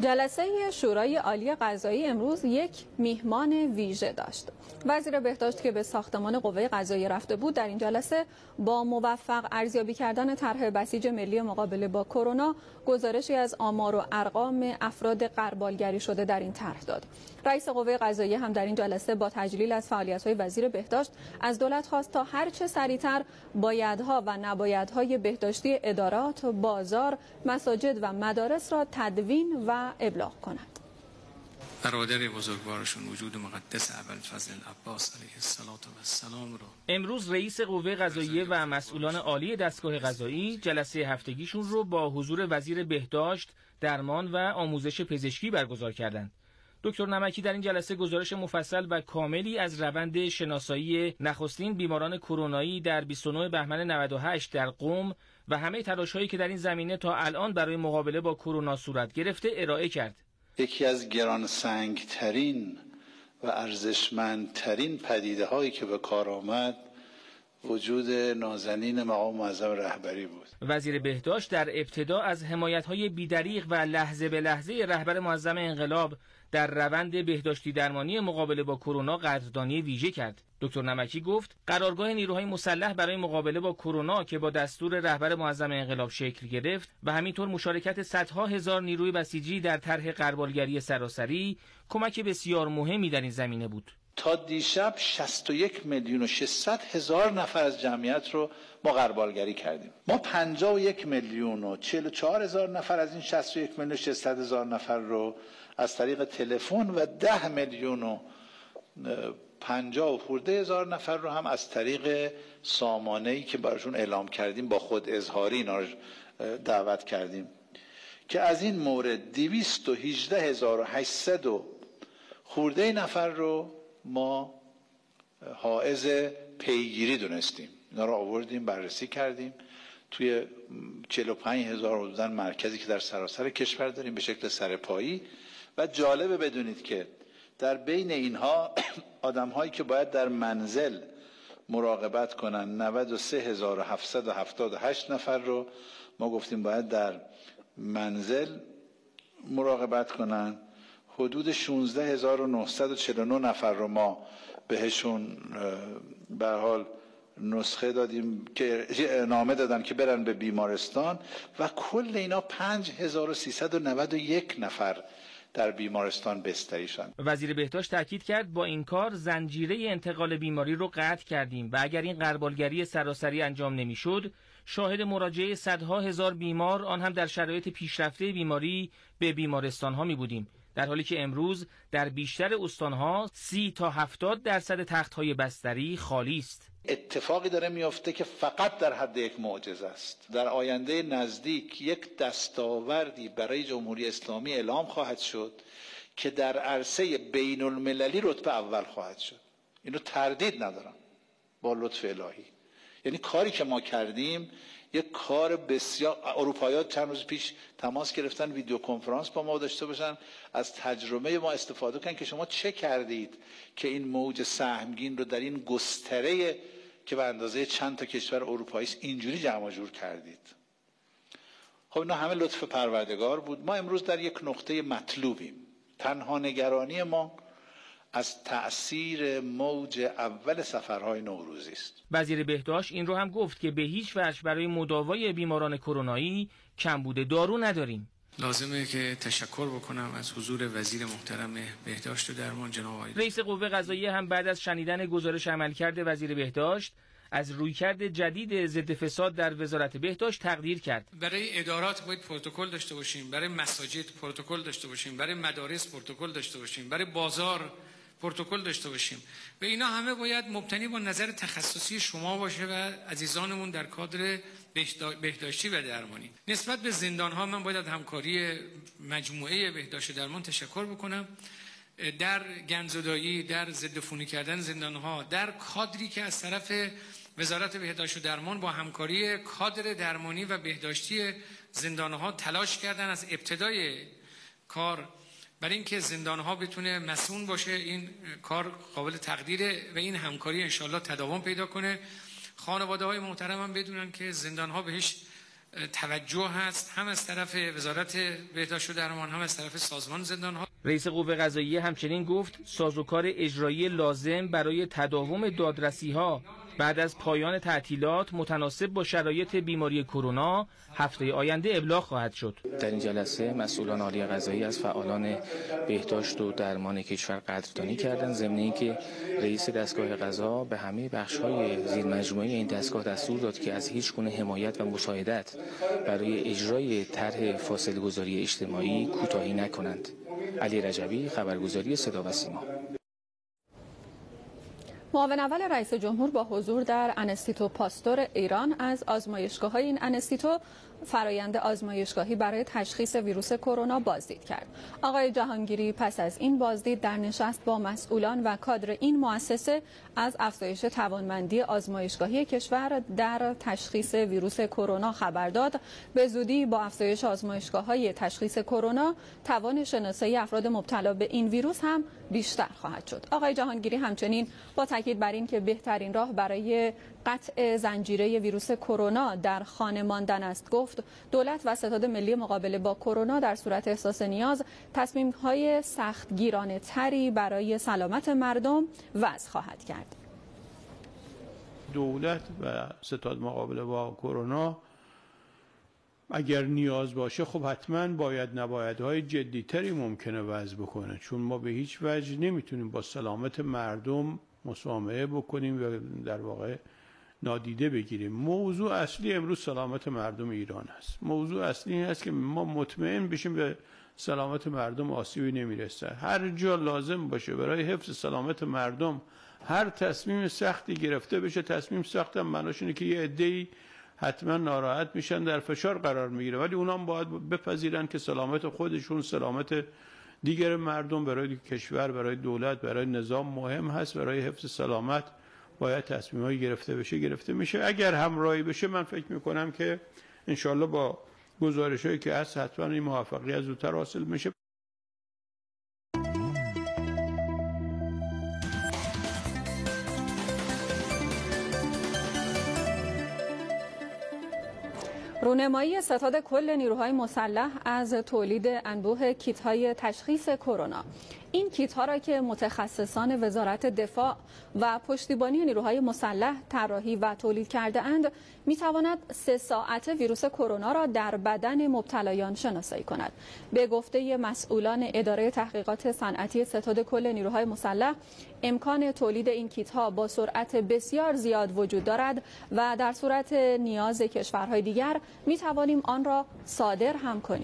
جلسه شورای عالی قضایی امروز یک میهمان ویژه داشت. وزیر بهداشت که به ساختمان قوه قضاییه رفته بود در این جلسه با موفق ارزیابی کردن طرح بسیج ملی مقابله با کرونا گزارشی از آمار و ارقام افراد غربالگری شده در این طرح داد. رئیس قوه قضاییه هم در این جلسه با تجلیل از فعالیت‌های وزیر بهداشت از دولت خواست تا هر چه سریعتر بایدها و نبایدهای بهداشتی ادارات، بازار، مساجد و مدارس را تدوین و ابلاغ کند. برادر بزرگوارشون وجود مقدس ابوالفضل عباس علیه السلام را امروز رئیس قوه قضاییه و مسئولان عالی دستگاه قضایی جلسه هفتگیشون رو با حضور وزیر بهداشت، درمان و آموزش پزشکی برگزار کردند. دکتر نمکی در این جلسه گزارش مفصل و کاملی از روند شناسایی نخستین بیماران کرونایی در 29 بهمن 98 در قم و همه تلاش‌هایی که در این زمینه تا الان برای مقابله با کرونا صورت گرفته ارائه کرد. یکی از گرانسنگترین و ارزشمندترین پدیده‌هایی که به کار آمد وجود نازنین مقام معظم رهبری بود. وزیر بهداشت در ابتدا از حمایت‌های بی‌دریغ و لحظه به لحظه رهبر معظم انقلاب در روند بهداشتی درمانی مقابله با کرونا قدردانی ویژه کرد. دکتر نمکی گفت قرارگاه نیروهای مسلح برای مقابله با کرونا که با دستور رهبر معظم انقلاب شکل گرفت و همینطور مشارکت صدها هزار نیروی بسیجی در طرح غربالگری سراسری کمک بسیار مهمی در این زمینه بود. تا دیشب 61,600,000 نفر از جمعیت رو ما غربالگری کردیم. ما 51,044,000 نفر از این 61,600,000 نفر رو از طریق تلفن و 10,050,000 نفر رو هم از طریق سامانه‌ای که براشون اعلام کردیم با خود اظهاری اینا رو دعوت کردیم که از این مورد 218,800 خورده نفر رو ما حائز پیگیری دونستیم. اینا رو آوردیم بررسی کردیم توی 45,000 حدوداً مرکزی که در سراسر کشور داریم به شکل سرپایی. و جالبه بدونید که در بین اینها آدم‌هایی که باید در منزل مراقبت کنن 93,778 نفر رو ما گفتیم باید در منزل مراقبت کنن. حدود 16,949 نفر رو ما بهشون به حال نسخه دادیم که نامه دادن که برن به بیمارستان و کل اینا 5,391 نفر در بیمارستان بستری شدند. وزیر بهداشت تاکید کرد با این کار زنجیره انتقال بیماری رو قطع کردیم و اگر این غربالگری سراسری انجام نمیشد شاهد مراجعه صدها هزار بیمار آن هم در شرایط پیشرفته بیماری به بیمارستان ها می بودیم، در حالی که امروز در بیشتر استانها 30 تا 70% تخت‌های بستری خالی است. اتفاقی داره میفته که فقط در حد یک معجزه است. در آینده نزدیک یک دستاوردی برای جمهوری اسلامی اعلام خواهد شد که در عرصه بین المللی رتبه اول خواهد شد. اینو تردید ندارم با لطف الهی. یعنی کاری که ما کردیم یک کار بسیار. اروپایی‌ها چند روز پیش تماس گرفتن ویدیو کنفرانس با ما داشته باشن، از تجربه ما استفاده کنن که شما چه کردید که این موج سهمگین رو در این گستره که به اندازه چند تا کشور اروپایی است اینجوری جمع جور کردید. خب اینا همه لطف پروردگار بود. ما امروز در یک نقطه مطلوبیم. تنها نگرانی ما از تأثیر موج اول سفرهای نوروزی است. وزیر بهداشت این رو هم گفت که به هیچ وجه برای مداوای بیماران کرونایی کمبود دارو نداریم. لازمه که تشکر بکنم از حضور وزیر محترم بهداشت و درمان جناب آقای رئیس قوه قضاییه هم بعد از شنیدن گزارش عملکرد وزیر بهداشت از رویکرد جدید ضد فساد در وزارت بهداشت تقدیر کرد. برای ادارات باید پروتکل داشته باشیم، برای مساجد پروتکل داشته باشیم، برای مدارس پروتکل داشته باشیم، برای بازار پروتکل داشته باشیم و اینا همه باید مبتنی با نظر تخصصی شما باشه و عزیزانمون در کادر بهداشتی و درمانی. نسبت به زندان‌ها من باید همکاری مجموعه بهداشت و درمان تشکر بکنم. در گندزدایی، در ضد عفونی کردن زندان‌ها، در کادری که از طرف وزارت بهداشت و درمان با همکاری کادر درمانی و بهداشتی زندان‌ها تلاش کردن از ابتدای کار برای اینکه زندان‌ها بتونه مسئول باشه. این کار قابل تقدیره و این همکاری انشالله تداوم پیدا کنه. خانواده‌های محترم هم بدونن که زندان‌ها بهش توجه هست، هم از طرف وزارت بهداشت و درمان، هم از طرف سازمان زندان‌ها. رئیس قوه قضاییه همچنین گفت سازوکار اجرایی لازم برای تداوم دادرسی‌ها بعد از پایان تعطیلات متناسب با شرایط بیماری کرونا هفته آینده ابلاغ خواهد شد. در این جلسه مسئولان عالی قضایی از فعالان بهداشت و درمان کشور قدردانی کردند، ضمن اینکه رئیس دستگاه قضا به همه بخش‌های زیرمجموعه این دستگاه دستور داد که از هیچ گونه حمایت و مساعدت برای اجرای طرح فاصله‌گذاری اجتماعی کوتاهی نکنند. علی رجبی، خبرگزاری صدا و سیما. معاون اول رئیس جمهور با حضور در انستیتو پاستور ایران از آزمایشگاه‌های این انستیتو فرایند آزمایشگاهی برای تشخیص ویروس کرونا بازدید کرد. آقای جهانگیری پس از این بازدید در نشست با مسئولان و کادر این مؤسسه از افزایش توانمندی آزمایشگاهی کشور در تشخیص ویروس کرونا خبر داد. به زودی با افزایش آزمایشگاه‌های تشخیص کرونا توان شناسایی افراد مبتلا به این ویروس هم بیشتر خواهد شد. آقای جهانگیری همچنین با تاکید بر این که بهترین راه برای قطع زنجیره ویروس کرونا در خانه ماندن است گفت دولت و ستاد ملی مقابله با کرونا در صورت احساس نیاز تصمیم‌های سختگیرانه تری برای سلامت مردم وضع خواهد کرد. دولت و ستاد مقابله با کرونا اگر نیاز باشه خب حتما باید نبایدهای جدیتری ممکنه وضع بکنه، چون ما به هیچ وجه نمیتونیم با سلامت مردم مسامحه بکنیم و در واقع نادیده بگیریم. موضوع اصلی امروز سلامت مردم ایران است. موضوع اصلی این است که ما مطمئن بشیم به سلامت مردم آسیبی نمیرسه. هر جا لازم باشه برای حفظ سلامت مردم هر تصمیم سختی گرفته بشه. تصمیم سخت هم معناش اینه که یه عده‌ای حتما ناراحت میشن، در فشار قرار میگیره، ولی اونا هم باید بپذیرن که سلامت خودشون، سلامت دیگر مردم برای کشور، برای دولت، برای نظام مهم هست. برای حفظ سلامت باید تصمیم‌هایی گرفته میشه. اگر همراهی بشه من فکر میکنم که انشالله با گزارش‌هایی که هست حتما این موفقیت زودتر حاصل میشه. رونمایی ستاد کل نیروهای مسلح از تولید انبوه کیت‌های تشخیص کرونا. این کیت‌ها را که متخصصان وزارت دفاع و پشتیبانی نیروهای مسلح طراحی و تولید کرده اند، می‌تواند 3 ساعت ویروس کرونا را در بدن مبتلایان شناسایی کند. به گفته مسئولان اداره تحقیقات صنعتی ستاد کل نیروهای مسلح، امکان تولید این کیت‌ها با سرعت بسیار زیاد وجود دارد و در صورت نیاز کشورهای دیگر می‌توانیم آن را صادر هم کنیم.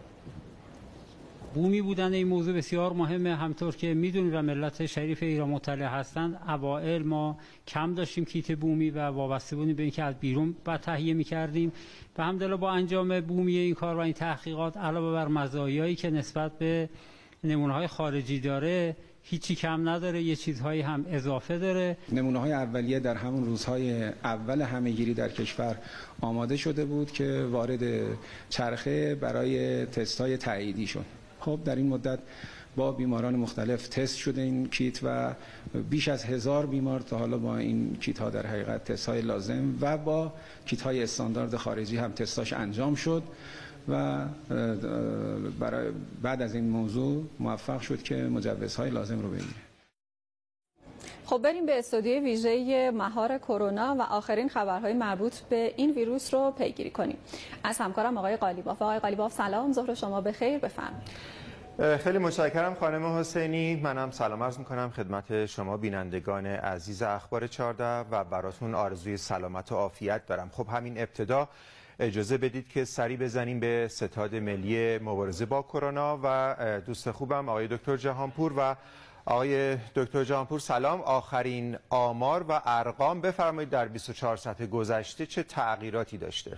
بومی بودن این موضوع بسیار مهمه. همطور که میدونید و ملت شریف ایران مطلع هستند، اوائل ما کم داشتیم کیت بومی و وابسته بودیم به اینکه از بیرون بعد تهیه می‌کردیم. و الحمدلله با انجام بومی این کار و این تحقیقات علاوه بر مزایایی که نسبت به نمونه‌های خارجی داره، هیچی کم نداره، یه چیزهایی هم اضافه داره. نمونه‌های اولیه در همون روزهای اول همه‌گیری در کشور آماده شده بود که وارد چرخه برای تست‌های تاییدی شد. خب در این مدت با بیماران مختلف تست شده این کیت و بیش از 1000 بیمار تا حالا با این کیت ها در حقیقت تست های لازم و با کیت های استاندارد خارجی هم تستاش انجام شد و برای بعد از این موضوع موفق شد که مجوزهای لازم رو بگیره. خب بریم به استودیوی ویژه مهار کرونا و آخرین خبرهای مربوط به این ویروس رو پیگیری کنیم. از همکارم آقای قالیباف. آقای قالیباف سلام، ظهر شما بخیر، بفرمایید. خیلی متشکرم خانم حسینی. منم سلام عرض می‌کنم خدمت شما بینندگان عزیز اخبار 14 و براتون آرزوی سلامت و عافیت دارم. خب همین ابتدا اجازه بدید که سری بزنیم به ستاد ملی مبارزه با کرونا و دوست خوبم آقای دکتر جهانپور. و آقای دکتر جهانپور سلام، آخرین آمار و ارقام بفرمایید در 24 ساعت گذشته چه تغییراتی داشته؟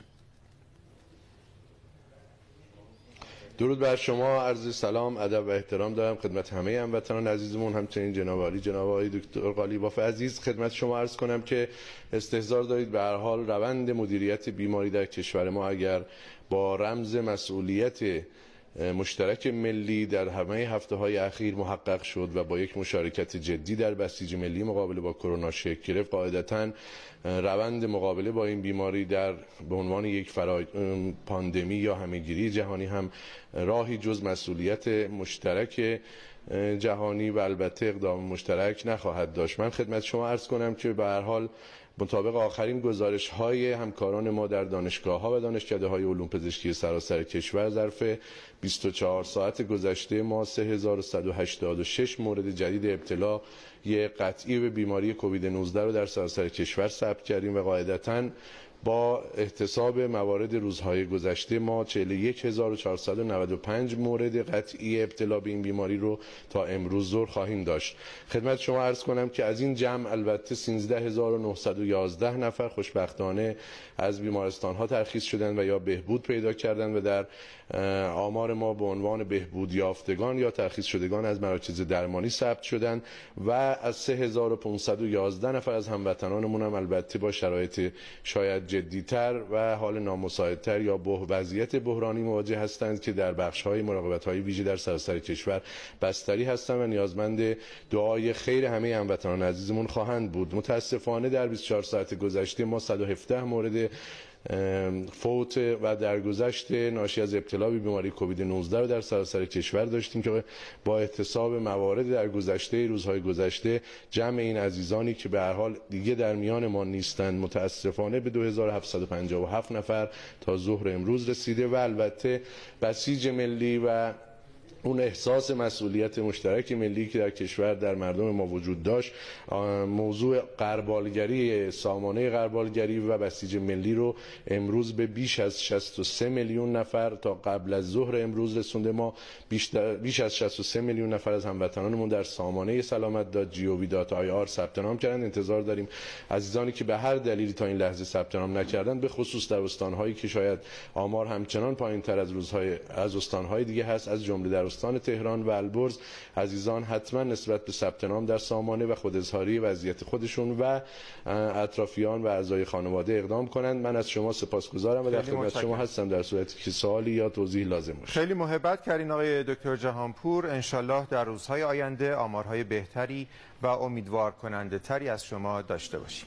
درود بر شما، عرض سلام، ادب و احترام دارم خدمت همه هموطنان عزیزمون، همچنین جناب عالی جناب آقای دکتر قالیباف عزیز. خدمت شما عرض کنم که استحضار دارید به هر حال روند مدیریت بیماری در کشور ما اگر با رمز مسئولیت مشترک ملی در همه هفته‌های اخیر محقق شد و با یک مشارکت جدی در بسیج ملی مقابله با کرونا شکل گرفت. قاعدتاً روند مقابله با این بیماری در به عنوان یک پاندمی یا همهگیری جهانی هم راهی جز مسئولیت مشترک جهانی و البته اقدام مشترک نخواهد داشت. من خدمت شما عرض کنم که به هر حال مطابق آخرین گزارش‌های همکاران ما در دانشگاه‌ها و دانشکده‌های علوم پزشکی سراسر کشور ظرف 24 ساعت گذشته ما 3186 مورد جدید ابتلا قطعی به بیماری کووید 19 رو در سراسر کشور ثبت کردیم و قاعدتاً با احتساب موارد روزهای گذشته ما 41495 مورد قطعی ابتلا به این بیماری رو تا امروز ظهر خواهیم داشت. خدمت شما عرض کنم که از این جمع البته 13911 نفر خوشبختانه از بیمارستان ها ترخیص شدند و یا بهبود پیدا کردند و در آمار ما به عنوان بهبود یافتگان یا ترخیص شدگان از مراکز درمانی ثبت شدند و از 3511 نفر از هموطنانمون هم البته با شرایط شاید جدی‌تر و حال نامساعدتر یا وضعیت بحرانی مواجه هستند که در بخش‌های مراقبت‌های ویژه در سراسر کشور بستری هستند و نیازمند دعای خیر همه هموطنان عزیزمون خواهند بود. متاسفانه در 24 ساعت گذشته ما 117 مورد فوت و درگذشت ناشی از ابتلا به بیماری کووید 19 رو در سراسر کشور داشتیم که با احتساب موارد در گذشته روزهای گذشته جمع این عزیزانی که به هر حال دیگه در میان ما نیستند متاسفانه به 2757 نفر تا ظهر امروز رسیده و البته بسیج ملی و اون احساس مسئولیت مشترک ملی که در کشور در مردم ما وجود داشت موضوع غربالگری سامانه غربالگری و بسیج ملی رو امروز به بیش از 63 میلیون نفر تا قبل از ظهر امروز رسونده. ما بیش از 63 میلیون نفر از هموطنانمون در سامانه سلامت.gov.ir ثبت نام کردن. انتظار داریم عزیزانی که به هر دلیلی تا این لحظه ثبت نام نکردن به خصوص در استان‌هایی که شاید آمار همچنان پایین‌تر از استان‌های دیگه هست از جمله در استان تهران و البرز عزیزان حتما نسبت به ثبت نام در سامانه و خود اظهاری وضعیت خودشون و اطرافیان و اعضای خانواده اقدام کنند. من از شما سپاسگزارم و در خدمت شما هستم در صورتی که سوالی یا توضیح لازم باشه. خیلی محبت کردین آقای دکتر جهانپور. انشالله در روزهای آینده آمارهای بهتری و امیدوار کننده تری از شما داشته باشیم.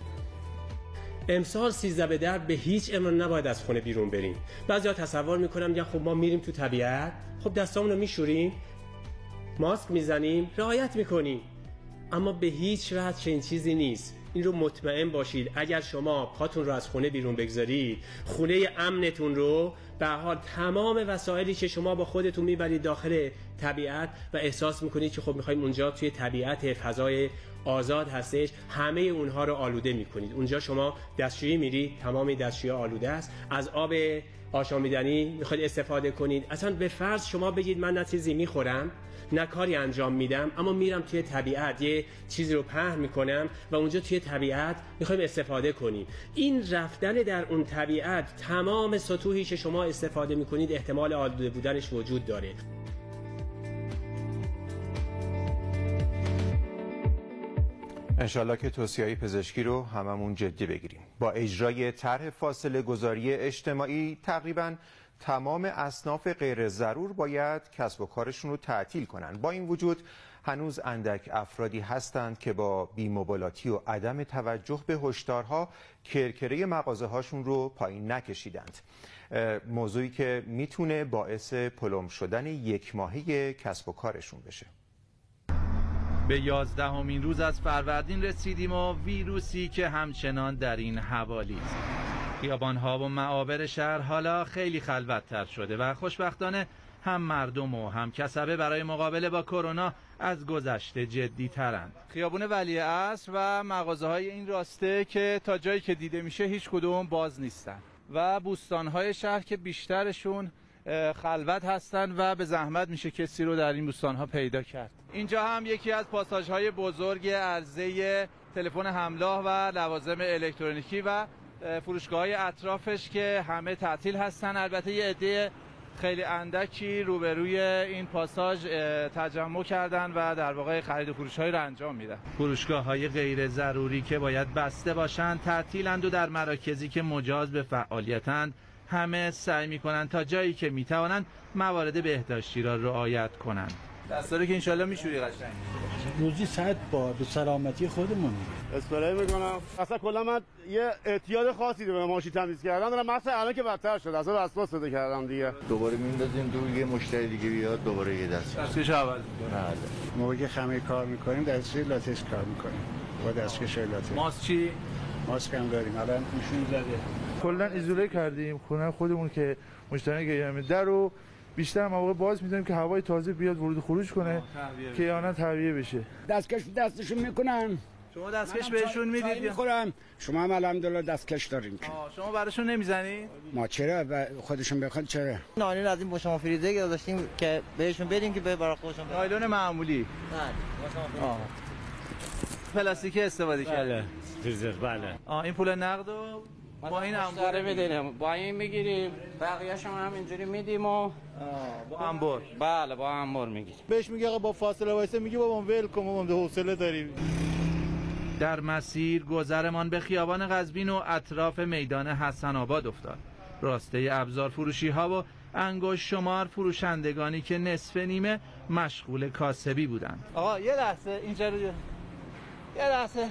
امسال 13 به در به هیچ عنوان نباید از خونه بیرون بریم. بعضیا تصور میکنم میگن خب ما میریم تو طبیعت، خب دستامون رو میشوریم، ماسک میزنیم، رعایت میکنیم، اما به هیچ وجه چنین چیزی نیست. این رو مطمئن باشید اگر شما پاتون رو از خونه بیرون بگذارید، خونه امنتون رو به هر حال تمام وسایلی که شما با خودتون میبرید داخل طبیعت و احساس میکنید که خب میخوایم اونجا توی طبیعت فضای آزاد هستش، همه اونها رو آلوده میکنید. اونجا شما دستشویی میرید، تمام دستشویی آلوده است. از آب آشامیدنی میخواید استفاده کنید، اصلا به فرض شما بگید من نه چیزی میخورم نه کاری انجام میدم، اما میرم توی طبیعت یه چیزی رو پهن میکنم و اونجا توی طبیعت میخوایم استفاده کنیم. این رفتن در اون طبیعت تمام سطوحی که شما استفاده میکنید احتمال آلوده بودنش وجود داره. انشالله که توصیه‌های پزشکی رو هممون جدی بگیریم. با اجرای طرح فاصله گذاری اجتماعی تقریباً تمام اصناف غیر ضرور باید کسب و کارشون رو تعطیل کنن. با این وجود هنوز اندک افرادی هستند که با بی‌مبالاتی و عدم توجه به هشدارها کرکره مغازه هاشون رو پایین نکشیدند. موضوعی که میتونه باعث پلم شدن یک ماهه کسب و کارشون بشه. به 11مین روز از فروردین رسیدیم و ویروسی که همچنان در این حوالی است. خیابان‌ها و معابر شهر حالا خیلی خلوت‌تر شده و خوشبختانه هم مردم و هم کسبه برای مقابله با کرونا از گذشته جدی‌ترند. خیابون ولیعصر و مغازه‌های این راسته که تا جایی که دیده میشه هیچ کدوم باز نیستن و بوستان‌های شهر که بیشترشون خلوت هستن و به زحمت میشه کسی رو در این بوستان‌ها پیدا کرد. اینجا هم یکی از پاساژهای بزرگ عرضه تلفن همراه و لوازم الکترونیکی و فروشگاه‌های اطرافش که همه تعطیل هستن. البته یه عده خیلی اندکی روبروی این پاساژ تجمع کردن و در واقع خرید و فروش‌هایی رو انجام میدن. فروشگاه‌های غیر ضروری که باید بسته باشند تعطیلند و در مراکزی که مجاز به فعالیتند همه سعی میکنن تا جایی که میتوانند موارد بهداشتی را رعایت کنند. دستاره که انشالله میشوری قشنگ. روزی 100 بار به سلامتی خودمون. اسپری میکنم. اصلا کلا من یه اعتیاد خاصی به ماشین تمیز کردن دارم. مثلا الان که بدتر شد. اصلا وسواس پیدا کردم دیگه. دوباره میندازیم دور، یه مشتری دیگه بیاد دوباره یه دستکش عوض می‌کنه. موقعی که خمیر کار میکنیم دستکش لاتکس کار میکنیم. با دستکش لاتکس. ماسک چی؟ ماسک هم داریم. الان نشون زده. کلا ایزوله کردیم خونه خودمون که مشتری که در رو بیشتر مواقع باز می‌ذاریم که هوای تازه بیاد ورود خروج کنه که یانا تهویه بشه. دستکش دستشون میکنن. شما دستکش بهشون میدید؟ میخورم. شما هم الحمدلله دستکش دارین. شما براشون نمیزنی؟ ما چرا خودشون بخواد چرا؟ نایلون از این با شما فریزر گذاشتیم که بهشون بدیم که برای خودشون. نایلون معمولی. بله. پلاستیکی استفاده کردید. بله. فریزر بله. این پول نقد و با این انبار بدیم. با این میگیریم. بقیه‌اش هم اینجوری میدیم و با انبار. بله با انبار میگیریم. بهش میگه آقا با فاصله وایسه، میگه بابا ول کن، ما حوصله داریم. در مسیر گذرمان به خیابان قزوین و اطراف میدان حسن آباد افتاد. راسته ابزار فروشی ها و انگشت شمار فروشندگانی که نصف نیمه مشغول کاسبی بودند. آقا یه لحظه اینجا رو یه لحظه.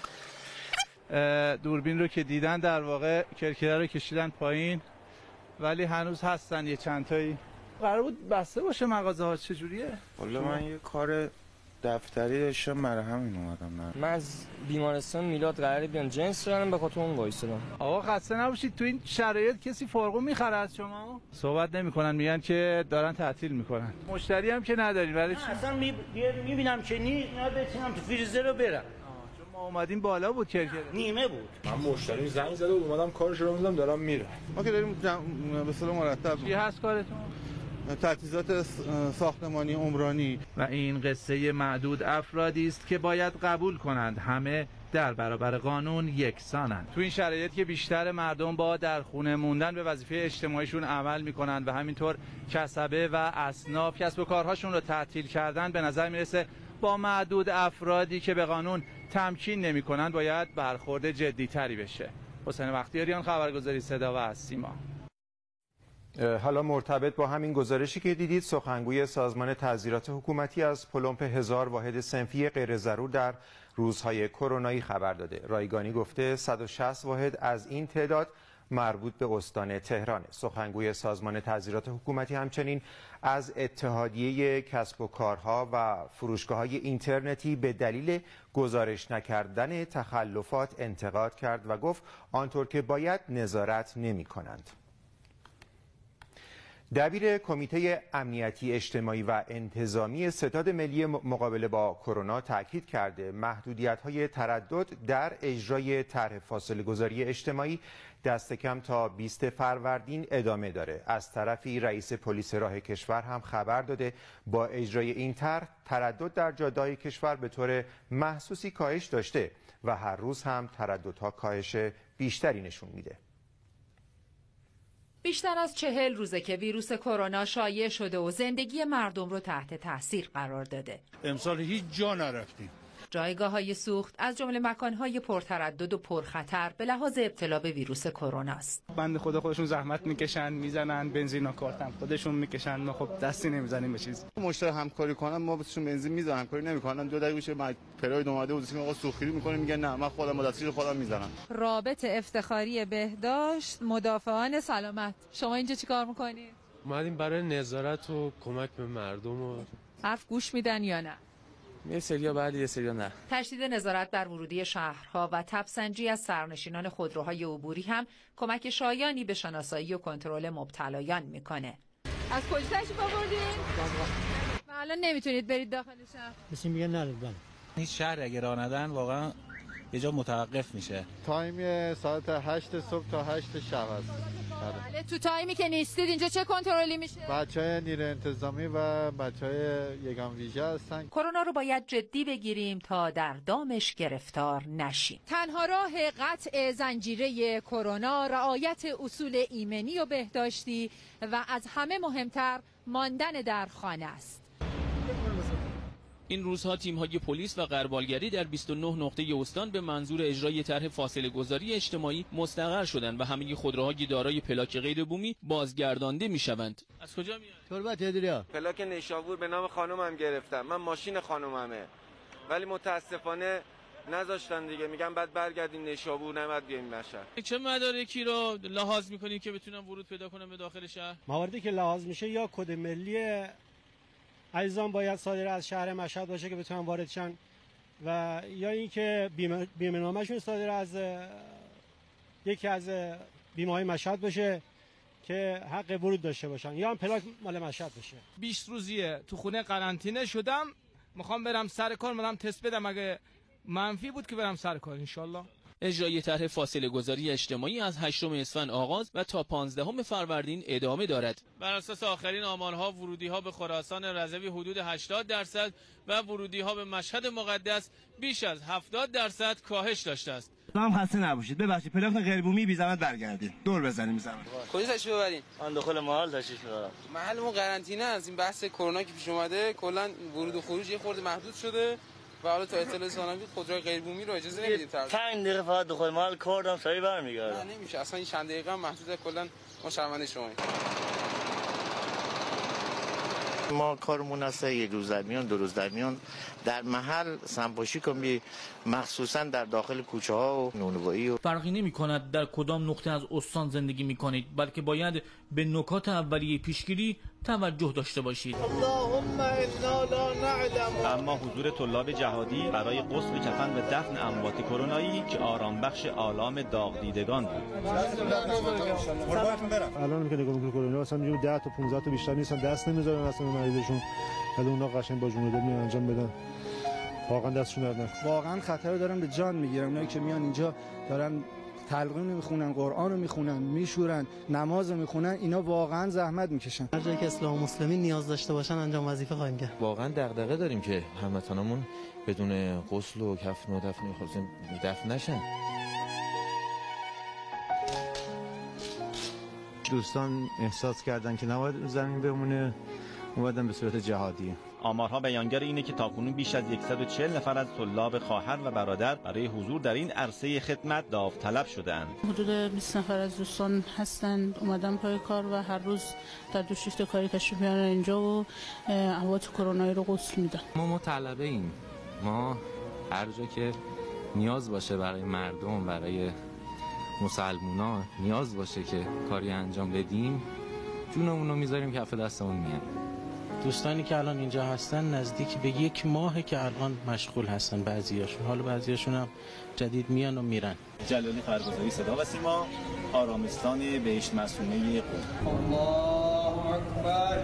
دوربین رو که دیدن در واقع کرکره رو کشیدن پایین، ولی هنوز هستن یه چند تایی. قرار بود بسته باشه مغازه ها. چجوریه؟ والا من یه کار دفتری داشتم، برای همین اومدم. من از بیمارستان میلاد قراره بیان جنس شدم، به خاطر اون وایسادم. آقا خسته نباشید. تو این شرایط کسی فرقو میخره از شما؟ صحبت نمیکنن، میگن که دارن تعطیل میکنن. مشتری هم که ندارین. ولی اصلا میبینم که نه بتونم تو فریزر رو برم. ما اومدیم بالا بود کرکره. نیمه بود. من مشتری زنگ زده بود، اومدم کارش رو می‌ذارم دارم میره. ما که داریم به صورت مرتب. چی هست کارتون؟ تجهیزات ساختمانی عمرانی. و این قصه معدود افرادی است که باید قبول کنند همه در برابر قانون یکسانند. تو این شرایط که بیشتر مردم با در خونه موندن به وظیفه اجتماعیشون عمل میکنند و همینطور کسبه و اصناف کسب و کارهاشون رو تعطیل کردن، به نظر میرسه با معدود افرادی که به قانون تمکین نمیکنند باید برخورد جدی‌تری بشه. حسین بختیاریان، خبرگزاری صدا و سیما. حالا مرتبط با همین گزارشی که دیدید، سخنگوی سازمان تعزیرات حکومتی از پلمپ 1000 واحد صنفی غیر ضرور در روزهای کرونایی خبر داده. رایگانی گفته 160 واحد از این تعداد مربوط به استان تهران. سخنگوی سازمان تعزیرات حکومتی همچنین از اتحادیه کسب و کارها و فروشگاه‌های اینترنتی به دلیل گزارش نکردن تخلفات انتقاد کرد و گفت آنطور که باید نظارت نمی‌کنند. دبیر کمیته امنیتی اجتماعی و انتظامی ستاد ملی مقابله با کرونا تاکید کرده محدودیت‌های تردد در اجرای طرح فاصله‌گذاری اجتماعی دست کم تا 20 فروردین ادامه داره. از طرفی رئیس پلیس راه کشور هم خبر داده با اجرای این طرح تردد در جاده‌های کشور به طور محسوسی کاهش داشته و هر روز هم ترددها کاهش بیشتری نشون میده. بیشتر از 40 روزه که ویروس کرونا شایع شده و زندگی مردم رو تحت تاثیر قرار داده. امسال هیچ جا نرفتیم. جایگاه‌های سوخت از جمله مکان‌های پرتردد و پرخطر به لحاظ ابتلا به ویروس کرونا است. بنده خدا خودشون زحمت میکشن، میزنن بنزین و کارت هم خودشون میکشن، ما خب دستی نمیزنیم به چیز. مشتری همکاری کنن ما بهشون بنزین میزنن، همکاری نمیکنن. 2 دقیقه میشه پراید اومده بود که آقا سوختگیری میکنه، میگن نه من خودم با دستگیر خودم میزنم. رابط افتخاری بهداشت مدافعان سلامت، شما اینجا چیکار میکنید؟ اومدیم برای نظارت و کمک به مردم. و حرف گوش میدن یا نه؟ یه سریا بعد یه سریا نه. تشدید نظارت بر ورودی شهرها و تب‌سنجی از سرنشینان خودروهای عبوری هم کمک شایانی به شناسایی و کنترل مبتلایان میکنه. از کجا تشریف آوردین؟ الان نمیتونید برید داخل شهر. مثل میگه نه لطفاً. این شهر اگه راه ندن واقعا یه جا متوقف میشه. تایم ساعت 8 صبح تا 8 شب است. بله. تو تایمی که نیستید اینجا چه کنترلی میشه؟ بچهای نیروی انتظامی و بچهای یگان ویژه هستن. کرونا رو باید جدی بگیریم تا در دامش گرفتار نشیم. تنها راه قطع زنجیره کرونا رعایت اصول ایمنی و این روزها تیم‌های پلیس و غربالگری در 29 نقطه استان به منظور اجرای طرح فاصله‌گذاری اجتماعی مستقر شدند و همه خودروهای دارای پلاک غیر بومی بازگردانده می‌شوند. از کجا میاد؟ تربت هدریا. پلاک نیشابور به نام خانومم گرفتم. من ماشین خانوممه. ولی متاسفانه نذاشتن دیگه، میگن بعد برگردین نیشابور، نمیاد بیاین مشهد. چه مدارکی رو لحاظ می‌کنید که بتونن ورود پیدا کنن به داخل شهر؟ مواردی که لحاظ میشه یا کد ملی عزیزان باید صادر از شهر مشهد باشه که بتونن وارد شن و یا اینکه بیمه نامه‌شون صادر از یکی از بیمه‌های مشهد باشه که حق ورود داشته باشن یا هم پلاک مال مشهد باشه. 20 روزیه تو خونه قرنطینه شدم، میخوام برم سر کار، برم تست بدم، اگه منفی بود که برم سر کار انشالله. اجرای طرح فاصله‌گذاری اجتماعی از 8 اسفند آغاز و تا 15 فروردین ادامه دارد. بر اساس آخرین آمارها ورودی‌ها به خراسان رضوی حدود 80% و ورودی‌ها به مشهد مقدس بیش از 70% کاهش داشته است. هم خسته نباشید، ببخشید پلاک غیر بومی بی زحمت برگردید. دور بزنیم زحمت. کجا تشریف ببرین؟ من داخل محل تشریف میبرم. محلمون قرنطینه است. این بحث کرونا که پیش اومده کلا ورود و خروج یه خورده محدود شده و حالا تا اطلاع ثانوی خودروی غیر بومی رو اجازه نمیدیم. 5 دقیقه فقط داخل محل کار دارم، سریع برمیگردم. نه نمیشه، اصلا این چند دقیقه هم محدوده. کلا ما شرمنده شما. ما کارمون است یک روز در میان، 2 روز در میان در محل سمپاشی کنیم، مخصوصا در داخل کوچه ها و نونوایی. فرقی نمی کند در کدام نقطه از استان زندگی می کنید، بلکه باید به نکات اولیه پیشگیری توجه داشته باشید. اللهم انا لا نعلم. اما حضور طلاب جهادی برای غسل کفن و دفن اموات کرونایی که آرام بخش آلام داغ دیدگان بود. الان که نگاه میکنم کرونا اصلا میگم 10 تا 15 تا بیشتر نیستن، دست نمیذارن اصلا مریضشون، ولی اونا قشنگ با جون و دل میان انجام بدن. واقعا دستشون درد نکنه. واقعا خطر دارن به جان میگیرن. اونایی که میان اینجا دارن تلقین میخونن، قرآن رو میخونن، میشورن، نماز رو میخونن، اینا واقعا زحمت میکشن. هر جایی که اسلام و مسلمین نیاز داشته باشن انجام وظیفه خواهیم کرد. واقعا دغدغه داریم که هموطنامون بدون غسل و کفن و دفن نشن. دوستان احساس کردن که نباید زمین بمونه، اومدن به صورت جهادی. آمارها بیانگر اینه که تاکنون بیش از 140 نفر از طلاب خواهر و برادر برای حضور در این عرصه خدمت داوطلب شده‌اند. حدود 20 نفر از دوستان هستند اومدن پای کار و هر روز در 2 شیفت کاری تشریف میارن اینجا و اموات کرونایی رو غسل میدن. ما طلبه ایم. ما هر جا که نیاز باشه برای مردم، برای مسلمونا نیاز باشه که کاری انجام بدیم، جونمون رو میذاریم کف دستمون میاد. دوستانی که الان اینجا هستن نزدیک به 1 ماهه که الان مشغول هستن، بعضیاشون، حالا بعضیاشون هم جدید میان و میرن. جلالی خبرگزاری صدا و سیما، آرامستان بهشت معصومه قم. الله اکبر.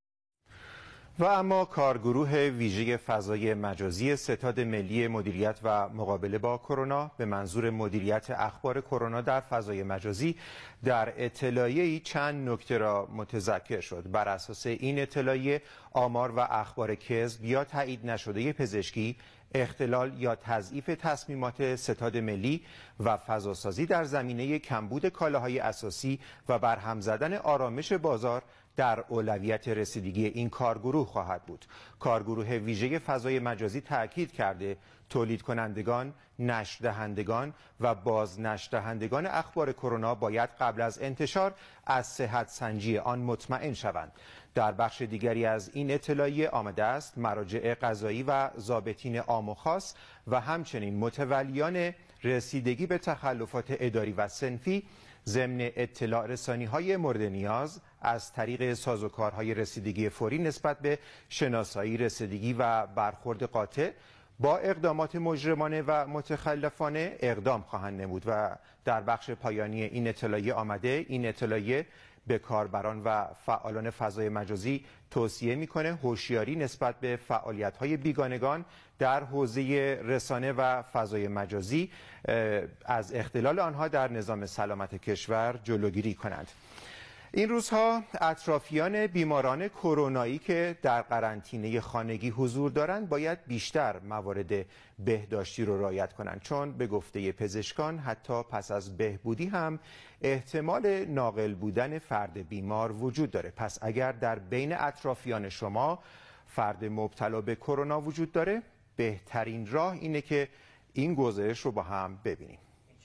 و اما کارگروه ویژه فضای مجازی ستاد ملی مدیریت و مقابله با کرونا به منظور مدیریت اخبار کرونا در فضای مجازی در اطلاعیه‌ای چند نکته را متذکر شد. بر اساس این اطلاعیه آمار و اخبار کذب یا تایید نشده پزشکی، اختلال یا تضعیف تصمیمات ستاد ملی و فضاسازی در زمینه کمبود کالاهای اساسی و برهم زدن آرامش بازار در اولویت رسیدگی این کارگروه خواهد بود. کارگروه ویژه فضای مجازی تاکید کرده تولید کنندگان، نشر دهندگان و بازنشر دهندگان اخبار کرونا باید قبل از انتشار از صحت سنجی آن مطمئن شوند. در بخش دیگری از این اطلاعیه آمده است مراجع قضایی و ضابطین عام و خاص و همچنین متولیان رسیدگی به تخلفات اداری و صنفی ضمن اطلاع رسانی‌های مورد نیاز از طریق سازوکارهای رسیدگی فوری نسبت به شناسایی رسیدگی و برخورد قاطع با اقدامات مجرمانه و متخلفانه اقدام خواهند نمود. و در بخش پایانی این اطلاعیه آمده این اطلاعیه به کاربران و فعالان فضای مجازی توصیه میکنه هوشیاری نسبت به فعالیت‌های بیگانگان در حوزه رسانه و فضای مجازی از اختلال آنها در نظام سلامت کشور جلوگیری کنند. این روزها اطرافیان بیماران کرونایی که در قرنطینه خانگی حضور دارند باید بیشتر موارد بهداشتی رو رعایت کنند، چون به گفته پزشکان حتی پس از بهبودی هم احتمال ناقل بودن فرد بیمار وجود داره. پس اگر در بین اطرافیان شما فرد مبتلا به کرونا وجود داره، بهترین راه اینه که این گزارش رو با هم ببینیم.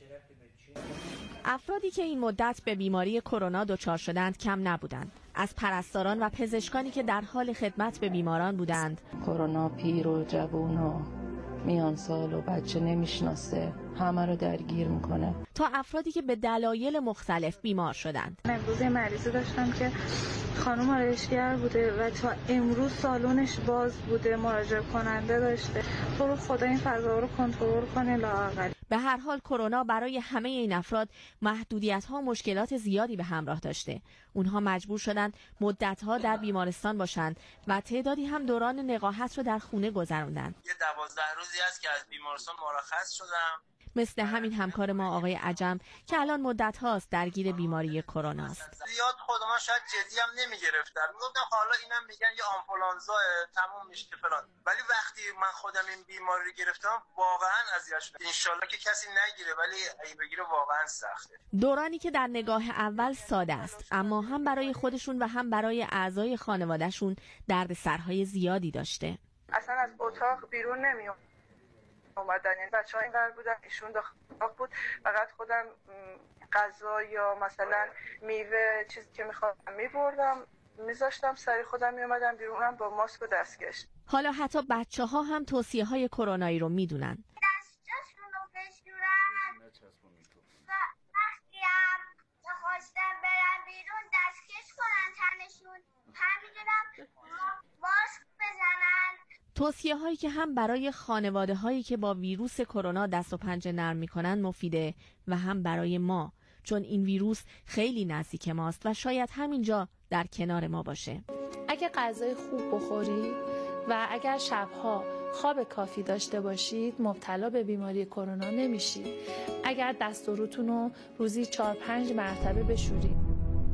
افرادی که این مدت به بیماری کرونا دچار شدند کم نبودند. از پرستاران و پزشکانی که در حال خدمت به بیماران بودند. کرونا پیر و جوان و میان سال و بچه نمیشناسه، همه رو درگیر میکنه، تا افرادی که به دلایل مختلف بیمار شدند. امروز یه مریضی داشتم که خانم آرایشگر بوده و تا امروز سالونش باز بوده، مراجعه کننده داشته. تو رو خدا این فضا رو کنترل کنه لااقل. به هر حال کرونا برای همه این افراد محدودیت‌ها و مشکلات زیادی به همراه داشته. اونها مجبور شدند مدت‌ها در بیمارستان باشند و تعدادی هم دوران نقاهت رو در خونه گذروندند. یه 12 روزی است که از بیمارستان مرخص شدم. مثل همین همکار ما آقای عجم که الان مدت هاست درگیر بیماری کرونا است. زیاد خودم شاید جدی هم نمیگرفتم، میگفتم حالا اینم میگن یه آنفولانزا تموم میشه فلان، ولی وقتی من خودم این بیماری رو گرفتم واقعا اذیت شدم. ان شاءالله که کسی نگیره، ولی اگه بگیره واقعا سخته. دورانی که در نگاه اول ساده است، اما هم برای خودشون و هم برای اعضای خانوادهشون دردسرهای زیادی داشته. اصلا از اتاق بیرون نمیام اومدن، یعنی بچه‌ها اینور بودن، ایشون داخل بود، فقط خودم غذا یا مثلا میوه چیزی که می‌خواستم می‌بردم می‌ذاشتم سری خودم میومدم بیرونم با ماسک و دستکش. حالا حتی بچه‌ها هم توصیه‌های کرونایی رو میدونن. دستشون رو بشورن و وقتی هم خواستن برن بیرون دستکش کنن تنشون، همینجورم ماسک بزنن. توصیه هایی که هم برای خانواده هایی که با ویروس کرونا دست و پنجه نرم میکنن مفیده و هم برای ما، چون این ویروس خیلی نزدیک ماست و شاید همینجا در کنار ما باشه. اگه غذای خوب بخورید و اگر شبها خواب کافی داشته باشید مبتلا به بیماری کرونا نمیشید. اگر دست و روتون رو روزی 4-5 مرتبه بشورید.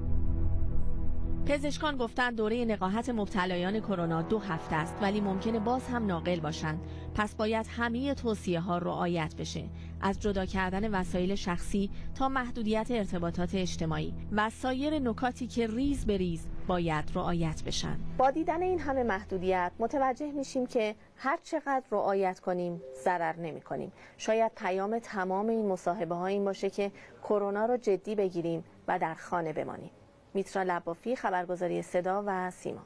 پزشکان گفتند دوره نقاهت مبتلایان کرونا 2 هفته است، ولی ممکنه باز هم ناقل باشند. پس باید همه توصیه ها رعایت بشه، از جدا کردن وسایل شخصی تا محدودیت ارتباطات اجتماعی و سایر نکاتی که ریز به ریز باید رعایت بشن. با دیدن این همه محدودیت متوجه میشیم که هر چقدر رعایت کنیم ضرر نمی کنیم. شاید پیام تمام این مصاحبه ها این باشه که کرونا رو جدی بگیریم و در خانه بمانیم. میترا لبافی، خبرگزاری صدا و سیما.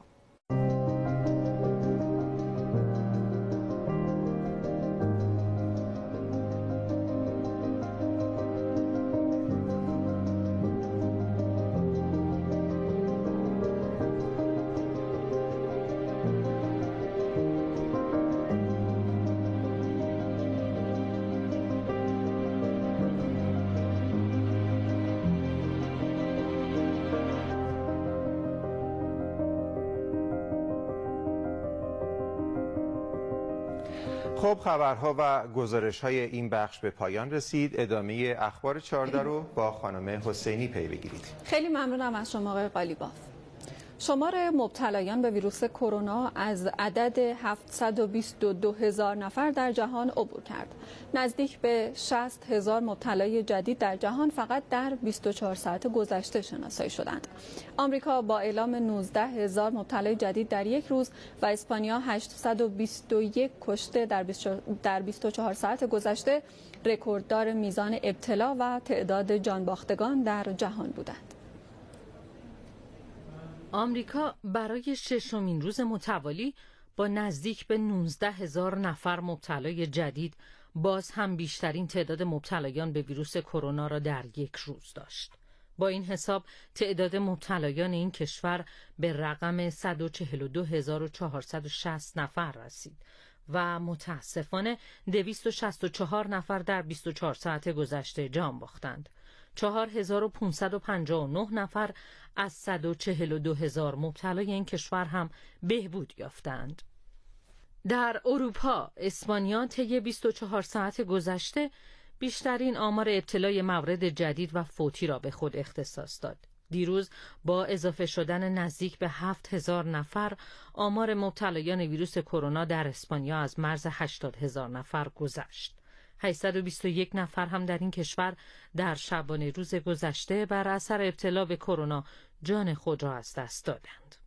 خب خبرها و گزارش‌های این بخش به پایان رسید. ادامه اخبار 14 رو با خانم حسینی پی بگیرید. خیلی ممنونم از شما آقای قالیباف. شمار مبتلایان به ویروس کرونا از عدد 722,000 نفر در جهان عبور کرد. نزدیک به 60,000 مبتلای جدید در جهان فقط در 24 ساعت گذشته شناسایی شدند. آمریکا با اعلام 19,000 مبتلای جدید در یک روز و اسپانیا 821 کشته در 24 ساعت گذشته رکورددار میزان ابتلا و تعداد جانباختگان در جهان بودند. آمریکا برای ششمین روز متوالی با نزدیک به 19,000 نفر مبتلای جدید باز هم بیشترین تعداد مبتلایان به ویروس کرونا را در یک روز داشت. با این حساب تعداد مبتلایان این کشور به رقم 142,460 نفر رسید و متاسفانه 264 نفر در 24 ساعت گذشته جان باختند. 4,559 نفر از 142,000 مبتلای این کشور هم بهبود یافتند. در اروپا، اسپانیا طی 24 ساعت گذشته بیشترین آمار ابتلای موارد جدید و فوتی را به خود اختصاص داد. دیروز با اضافه شدن نزدیک به 7,000 نفر آمار مبتلایان ویروس کرونا در اسپانیا از مرز 80,000 نفر گذشت. 821 نفر هم در این کشور در شبانه روز گذشته بر اثر ابتلا به کرونا جان خود را از دست دادند.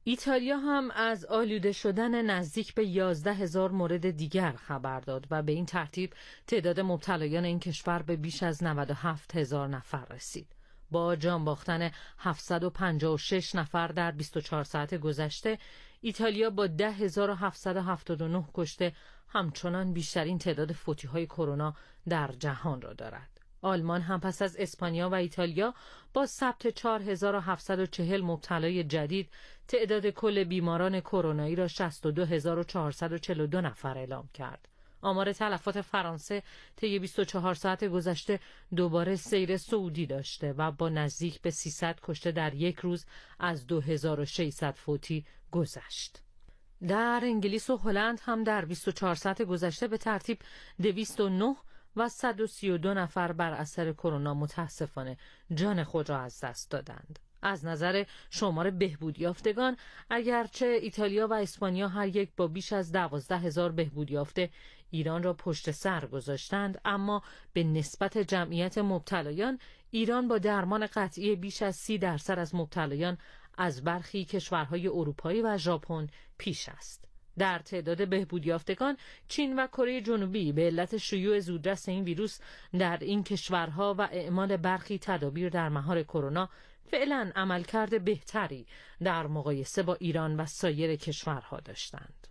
ایتالیا هم از آلوده شدن نزدیک به 11,000 مورد دیگر خبر داد و به این ترتیب تعداد مبتلایان این کشور به بیش از 97,000 نفر رسید. با جان باختن 756 نفر در 24 ساعت گذشته، ایتالیا با 10,779 کشته همچنان بیشترین تعداد فوتی‌های کرونا در جهان را دارد. آلمان هم پس از اسپانیا و ایتالیا با ثبت 4,740 مبتلای جدید تعداد کل بیماران کرونایی را 62,442 نفر اعلام کرد. آمار تلفات فرانسه طی 24 ساعت گذشته دوباره سیر صعودی داشته و با نزدیک به 300 کشته در یک روز از 2,600 فوتی گذشت. در انگلیس و هلند هم در 24 ساعت گذشته به ترتیب 209 و 132 نفر بر اثر کرونا متاسفانه جان خود را از دست دادند. از نظر شمار بهبود یافتگان، اگرچه ایتالیا و اسپانیا هر یک با بیش از 12,000 بهبود یافته ایران را پشت سر گذاشتند، اما به نسبت جمعیت مبتلایان ایران با درمان قطعی بیش از 30% از مبتلایان از برخی کشورهای اروپایی و ژاپن پیش است. در تعداد بهبود یافتگان، چین و کره جنوبی به علت شیوع زودرس این ویروس در این کشورها و اعمال برخی تدابیر در مهار کرونا فعلا عملکرد بهتری در مقایسه با ایران و سایر کشورها داشتند.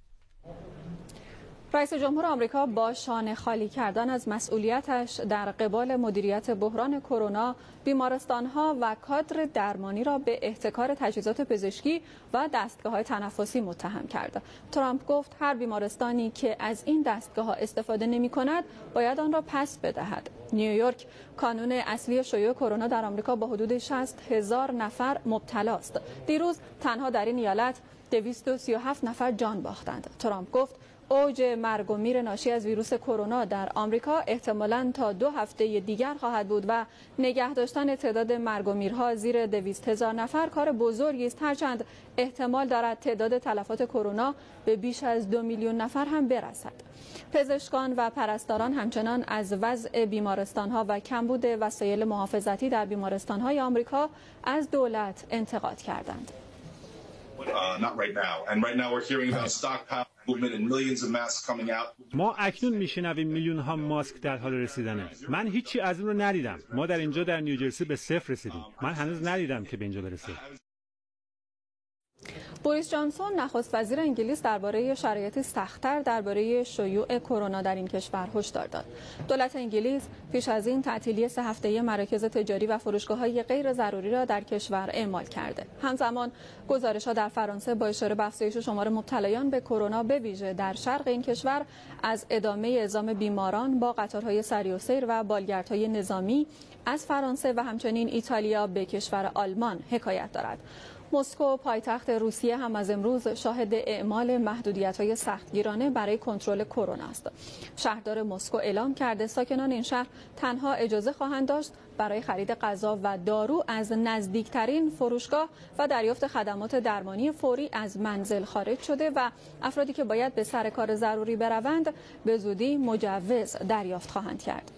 رئیس جمهور آمریکا با شانه خالی کردن از مسئولیتش در قبال مدیریت بحران کرونا، بیمارستان‌ها و کادر درمانی را به احتکار تجهیزات پزشکی و دستگاه‌های تنفسی متهم کرد. ترامپ گفت هر بیمارستانی که از این دستگاه‌ها استفاده نمی‌کند باید آن را پس بدهد. نیویورک کانون اصلی شیوع کرونا در آمریکا با حدود 60,000 نفر مبتلا است. دیروز تنها در این ایالت 237 نفر جان باختند. ترامپ گفت اوج مرگ و میر ناشی از ویروس کرونا در آمریکا احتمالاً تا 2 هفته دیگر خواهد بود و نگه داشتن تعداد مرگ و میرها زیر 200,000 نفر کار بزرگی است، هرچند احتمال دارد تعداد تلفات کرونا به بیش از 2 میلیون نفر هم برسد. پزشکان و پرستاران همچنان از وضع بیمارستان‌ها و کمبود وسایل محافظتی در بیمارستان‌های آمریکا از دولت انتقاد کردند. ما اکنون میشنویم میلیون ها ماسک در حال رسیدنه. من هیچی از اون رو ندیدم. ما در اینجا در نیوجرسی به 0 رسیدیم. من هنوز ندیدم که به اینجا برسه. بوریس جانسون نخست وزیر انگلیس درباره شرایط سخت‌تر درباره شیوع کرونا در این کشور هشدار داد. دولت انگلیس پیش از این تعطیلی 3 هفته‌ای مراکز تجاری و فروشگاه‌های غیر ضروری را در کشور اعمال کرده. همزمان گزارش‌ها در فرانسه با اشاره به افزایش شمار مبتلایان به کرونا به ویژه در شرق این کشور از ادامه اعزام بیماران با قطارهای سری السیر و بالگردهای نظامی از فرانسه و همچنین ایتالیا به کشور آلمان حکایت دارد. مسکو پایتخت روسیه هم از امروز شاهد اعمال محدودیت‌های سختگیرانه برای کنترل کرونا است. شهردار مسکو اعلام کرده ساکنان این شهر تنها اجازه خواهند داشت برای خرید غذا و دارو از نزدیکترین فروشگاه و دریافت خدمات درمانی فوری از منزل خارج شده و افرادی که باید به سر کار ضروری بروند به زودی مجوز دریافت خواهند کرد.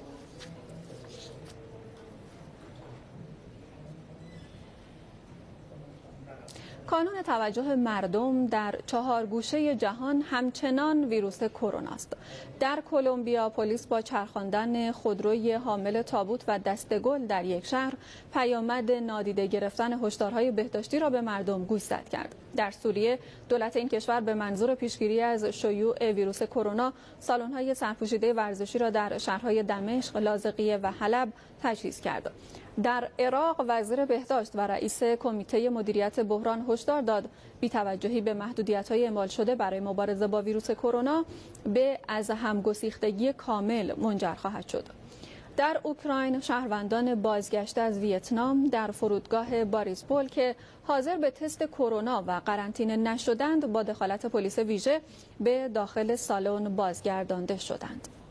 کانون توجه مردم در 4 گوشه جهان همچنان ویروس کرونا است. در کلمبیا پلیس با چرخاندن خودروی حامل تابوت و دسته‌گل در یک شهر پیامد نادیده گرفتن هشدارهای بهداشتی را به مردم گوشزد کرد. در سوریه دولت این کشور به منظور پیشگیری از شیوع ویروس کرونا سالن‌های سرپوشیده ورزشی را در شهرهای دمشق، لاذقیه و حلب تجهیز کرد. در عراق وزیر بهداشت و رئیس کمیته مدیریت بحران هشدار داد بی‌توجهی به محدودیت‌های اعمال شده برای مبارزه با ویروس کرونا به از همگسیختگی کامل منجر خواهد شد. در اوکراین شهروندان بازگشته از ویتنام در فرودگاه باریسپول که حاضر به تست کرونا و قرنطینه نشدند با دخالت پلیس ویژه به داخل سالن بازگردانده شدند.